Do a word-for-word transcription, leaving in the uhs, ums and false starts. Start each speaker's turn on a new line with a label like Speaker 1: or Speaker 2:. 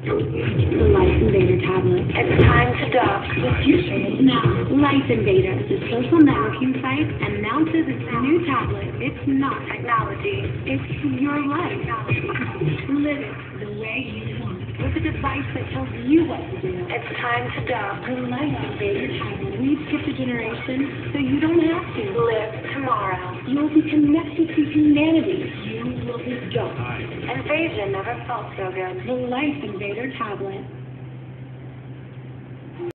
Speaker 1: The Life Invader tablet.
Speaker 2: It's time to dock.
Speaker 1: The future is now. Life Invader, the social networking site, announces its new tablet. It's not
Speaker 2: Technology.
Speaker 1: It's your life. Live it the way you want. With a device that tells you what to do.
Speaker 2: It's time to dock.
Speaker 1: The Life Invader tablet. We've skipped a generation, so you don't have to.
Speaker 2: Live tomorrow.
Speaker 1: You'll be connected to humanity. You will be docked.
Speaker 2: Invasion never felt so good.
Speaker 1: The Life Invader tablet.